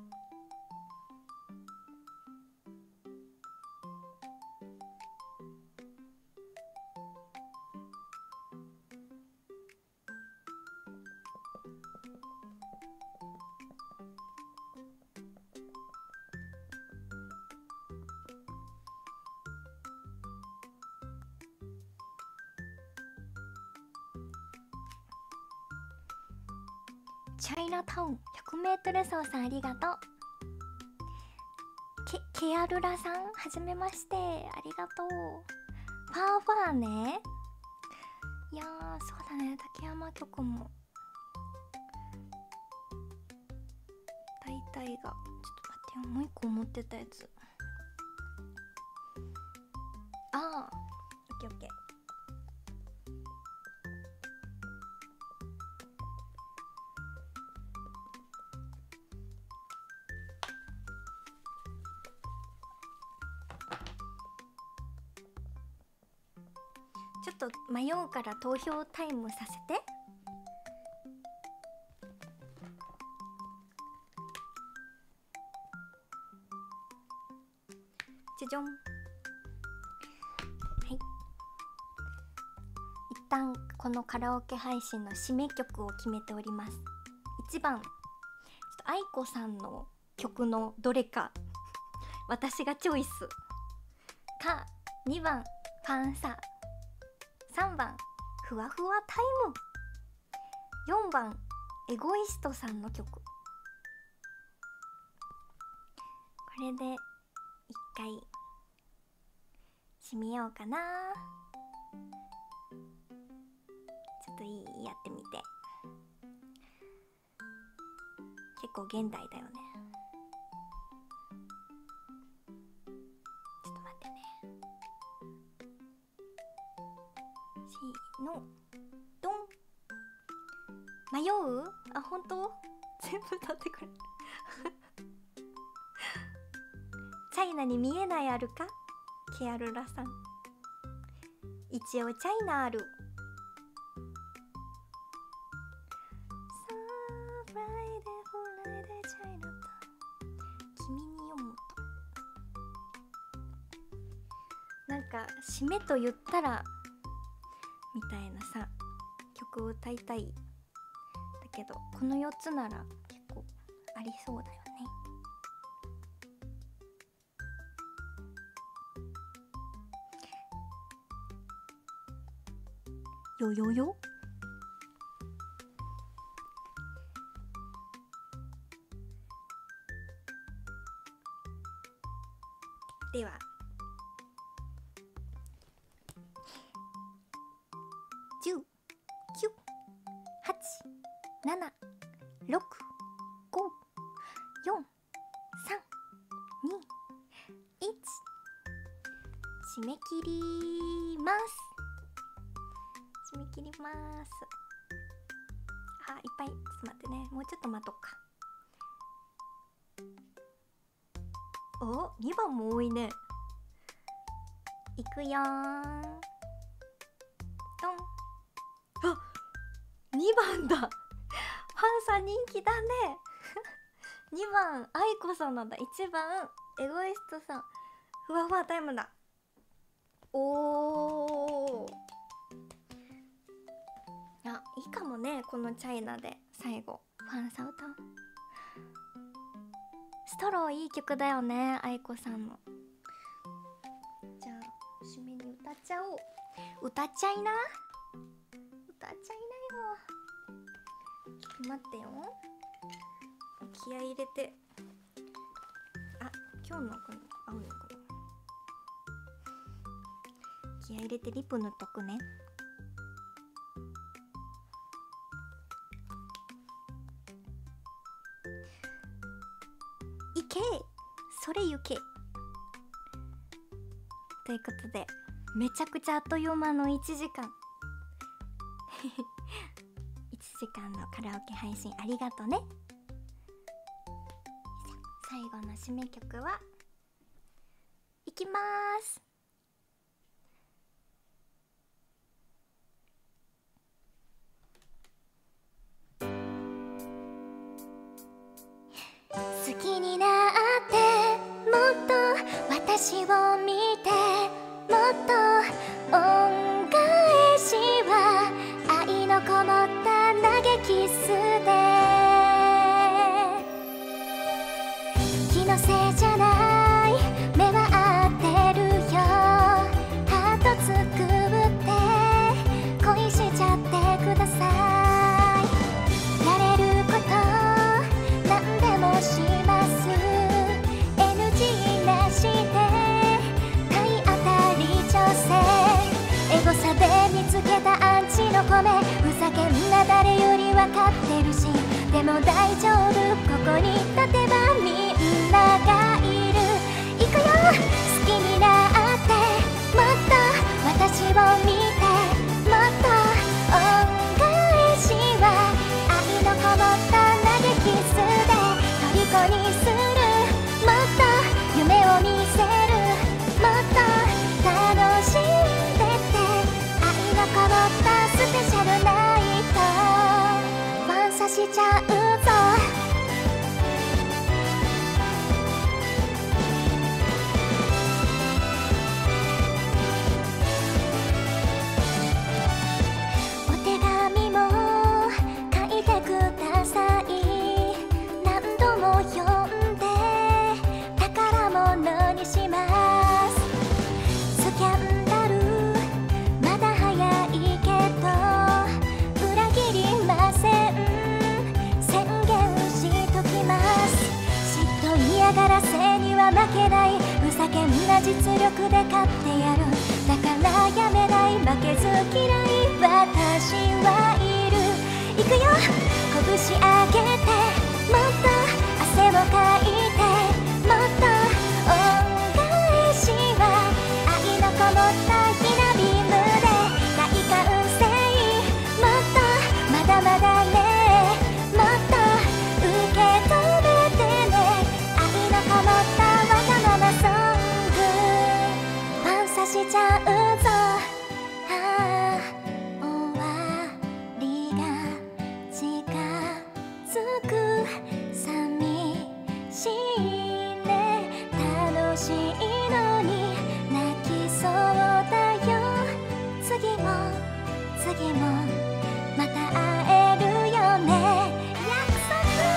チャイナタウン 100m 走さんありがとう。ケアルラさんはじめまして、ありがとう。ファーファーね。いやーそうだね、竹山曲も大体が。ちょっと待ってよ、もう一個思ってたやつ。あーオッケーオッケー。ちょっと迷うから投票タイムさせて。じゃじゃん。はい、一旦このカラオケ配信の締め曲を決めております。1番ちょっと愛子さんの曲のどれか私がチョイスか、2番ファンサ、3番ふわふわタイム、4番エゴイストさんの曲。これで一回締めようかな。ちょっといい、やってみて。結構現代だよね。ちょっと待ってね。しのドン。迷う？あ、本当？全部歌ってくれチャイナに見えないあるか？ケアルラさん。一応チャイナある。君に読むと、なんか締めと言ったらみたいなさ曲を歌いたい。だけどこの4つなら結構ありそうだよね。よよよ。では10、9、8、7、6、5、 1締め切ります。締め切ります。あ、いっぱい。ちょっと待ってね、もうちょっと待とうか。お、2番も多いね。いくよーん。トン。あ、2番だ。ファンさん人気だね。2番愛子さんなんだ。1番エゴイストさん。ふわふわタイムだ。おー、あ、いいかもね、このチャイナで最後ファンサ歌う。ストローいい曲だよね、愛子さんの。じゃあ締めに歌っちゃおう。歌っちゃいな、歌っちゃいなよ。待ってよ、気合い入れて。あ、今日のこの合うのかな。気合い入れてリップ塗っとくね。いけ、それゆけ。ということで、めちゃくちゃあっという間の1時間1時間のカラオケ配信ありがとね。最後の締め曲はいきまーす。好きになってもっと私を見て、もっと恩返しは愛のこもった投げキスで。気のせいじゃない、目は合ってるよ。ハート作って恋しちゃってください。やれること何でもします。 NG なしで体当たり調整。エゴサで見つけたアンチの声、ふざけんな誰より分かってるし、でも大丈夫、ここに立てばみんながいる。いくよ、好きになってもっと私を見て、もっと恩返しは愛のこもった投げキスで虜にする。もっと夢を見せる、もっと楽しんでって愛のこもったスペシャルナイト。ファンさしちゃうぞ。お手紙も書いてください。何度も読んで宝物にします。スキャンダルまだ早いけど裏切りません、宣言しときます。嫉妬嫌がらせには負けない、ふざけんな実力で勝ってやる。だからやめない、負けず嫌い私はいる。いくよ、拳上げてもっと汗をかいて、もっと恩返しは愛のこもったひなビームで大歓声。もっとまだまだね、もっと受け止めてね、愛のこもったわがままソング。ファンさしちゃうぞ。ああ、終わりが近づく、寂しいね。楽しいのに泣きそうだよ。次も次もまた会えるよね、約束。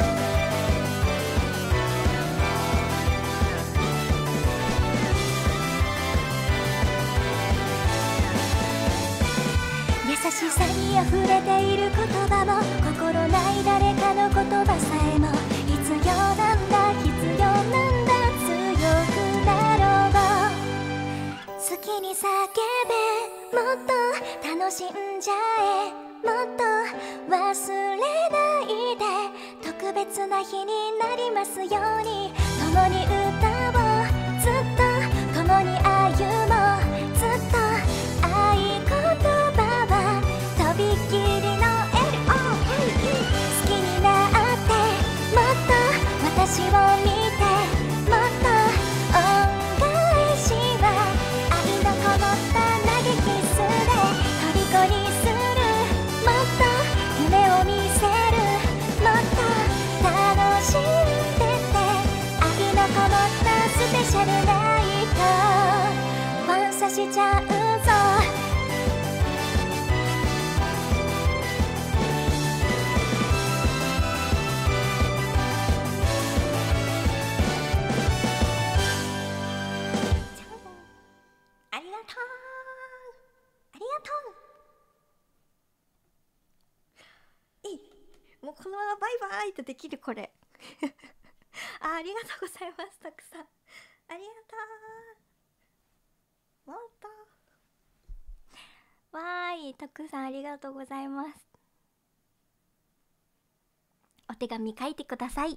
優しさに溢れている言葉も、心ない誰かの言葉さえも必要なんだ、必要なんだ、強くなろう。好きに叫べ、もっと楽しんじゃえ、もっと忘れないで特別切な日になりますように、共に歌おうずっと、共に歩もうずっと、合言葉はとびきりの LOVE、 好きになってもっと私を見て、もっと恩返しは愛のこもった投げキスで虜にする、もっと夢を見せる、もっと楽しんでて、愛のこもったスペシャルナイト感謝しちゃうぞ。ありがとう、ありがとう。もうこのままバイバイってできるこれありがとうございます。たくさんありがとう。もっとわーい、たくさんありがとうございます。お手紙書いてください。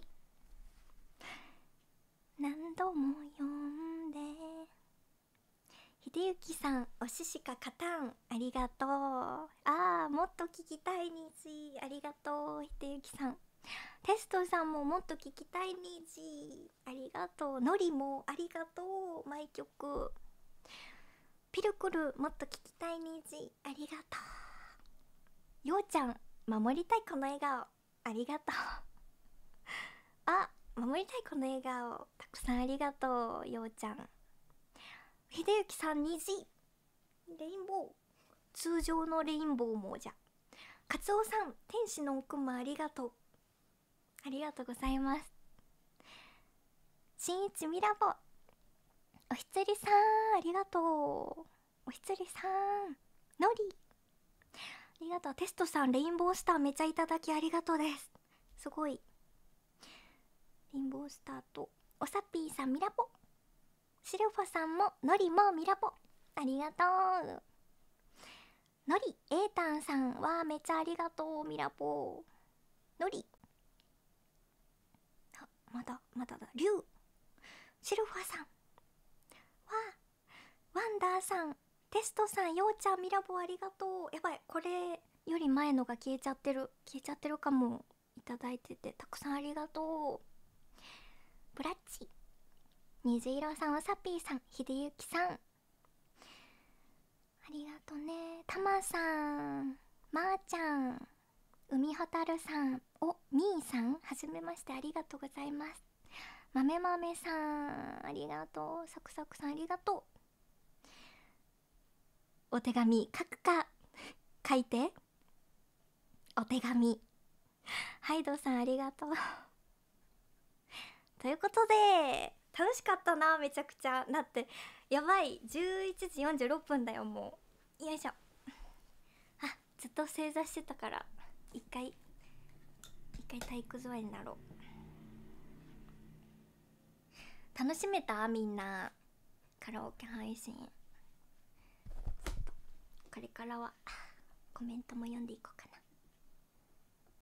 何度も読んで。秀幸さん、おししか勝たん、ありがとう。もっと聞きたいにじ、ありがとう秀幸さん。テストさんももっと聞きたいにじ、ありがとう。のりもありがとう、毎曲。ピルクル、もっと聞きたいにじ、ありがとう。ようちゃん、守りたいこの笑顔、ありがとう。守りたいこの笑顔、たくさんありがとう、ようちゃん。秀幸さん、虹レインボー、通常のレインボーもじゃ。カツオさん、天使の奥もありがとう、ありがとうございます。新一ミラボ、おひつりさん、ありがとう。おひつりさん、のりありがとう。テストさん、レインボースターめちゃいただきありがとうです。すごい。レインボースターとおさっぴーさん、ミラボ、シルファさんものりもミラボ、ありがとう。のりエータンさんはめっちゃありがとう、ミラボのり。まだだ。リュウ、シルファさん、ワンダーさん、テストさん、ようちゃん、ミラボありがとう。やばい、これより前のが消えちゃってるかも。いただいててたくさんありがとう。ブラッチ、虹色さん、わさぴーさん、秀幸さん、ありがとね。たまさん、まーちゃん、海ほたるさん、みーさん、はじめまして、ありがとうございます。まめまめさん、ありがとう。サクサクさん、ありがとう。お手紙書くか書いて、お手紙。ハイドさん、ありがとうということで楽しかったな、めちゃくちゃ。だってやばい、11時46分だよ、もう。よいしょ。ずっと正座してたから一回体育座りになろう。楽しめた？みんなカラオケ配信。これからはコメントも読んでいこう